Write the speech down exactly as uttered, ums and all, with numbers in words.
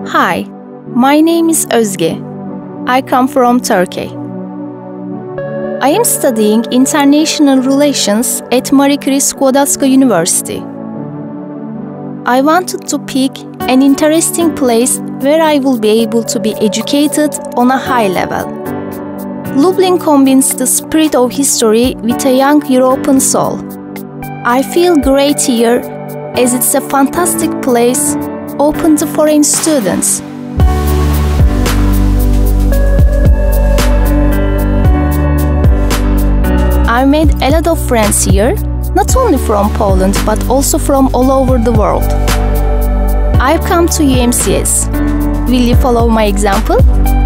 Hi, my name is Özge. I come from Turkey. I am studying International Relations at Curie-Sklodowska University. I wanted to pick an interesting place where I will be able to be educated on a high level. Lublin combines the spirit of history with a young European soul. I feel great here as it's a fantastic place open to foreign students. I made a lot of friends here, not only from Poland but also from all over the world. I've come to U M C S. Will you follow my example?